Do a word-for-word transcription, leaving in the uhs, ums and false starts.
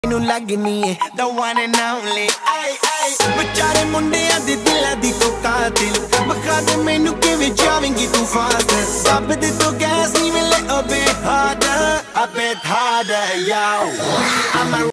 ਨੂੰ ਲੱਗਨੀ ਏ the one and only ਆਏ ਆਏ ਵਿਚਾਰੇ ਮੁੰਡਿਆਂ ਦੇ ਦਿਲਾਂ ਦੀ ਤੂੰ ਕਾਤਿਲ ਬਖਾ ਦੇ ਮੈਨੂੰ ਕਿਵੇਂ ਜਾਵੇਂਗੀ ਤੂੰ ਫਾਸਟ ਦੱਬ ਦੇ ਤੂੰ ਗੈਸ ਨਹੀਂ ਮਿਲੇ ਅਬੇ harder a bit harder yo I'm a